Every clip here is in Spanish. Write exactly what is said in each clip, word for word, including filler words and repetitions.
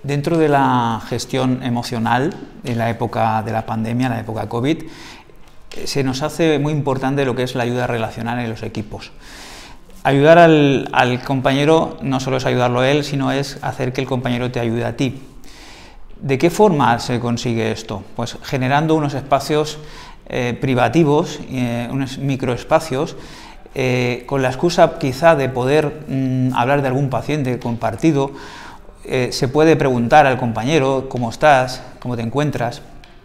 Dentro de la gestión emocional, en la época de la pandemia, en la época COVID, se nos hace muy importante lo que es la ayuda relacional en los equipos. Ayudar al, al compañero no solo es ayudarlo a él, sino es hacer que el compañero te ayude a ti. ¿De qué forma se consigue esto? Pues generando unos espacios eh, privativos, eh, unos microespacios, eh, con la excusa quizá de poder mmm, hablar de algún paciente compartido. Eh, se puede preguntar al compañero cómo estás, cómo te encuentras.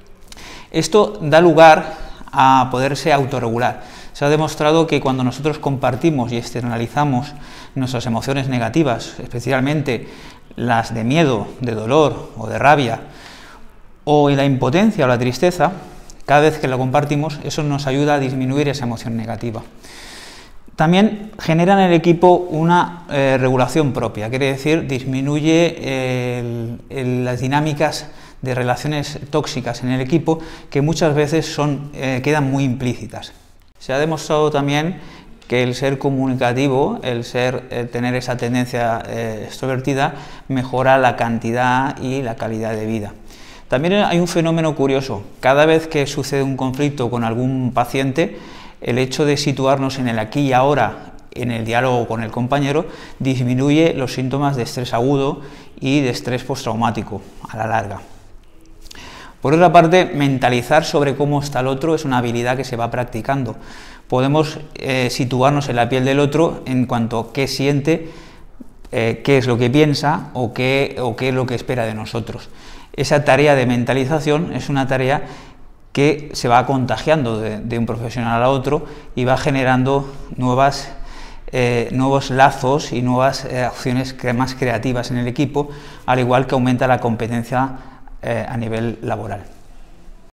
Esto da lugar a poderse autorregular. Se ha demostrado que cuando nosotros compartimos y externalizamos nuestras emociones negativas, especialmente las de miedo, de dolor o de rabia, o la impotencia o la tristeza, cada vez que lo compartimos, eso nos ayuda a disminuir esa emoción negativa. También genera en el equipo una eh, regulación propia, quiere decir, disminuye eh, el, el, las dinámicas de relaciones tóxicas en el equipo que muchas veces son, eh, quedan muy implícitas. Se ha demostrado también que el ser comunicativo, el ser, el tener esa tendencia eh, extrovertida, mejora la cantidad y la calidad de vida. También hay un fenómeno curioso: cada vez que sucede un conflicto con algún paciente, el hecho de situarnos en el aquí y ahora, en el diálogo con el compañero, disminuye los síntomas de estrés agudo y de estrés postraumático a la larga. Por otra parte, mentalizar sobre cómo está el otro es una habilidad que se va practicando. Podemos eh, situarnos en la piel del otro en cuanto a qué siente, eh, qué es lo que piensa o qué, o qué es lo que espera de nosotros. Esa tarea de mentalización es una tarea que se va contagiando de, de un profesional a otro y va generando nuevas, eh, nuevos lazos y nuevas eh, acciones más creativas en el equipo, al igual que aumenta la competencia eh, a nivel laboral.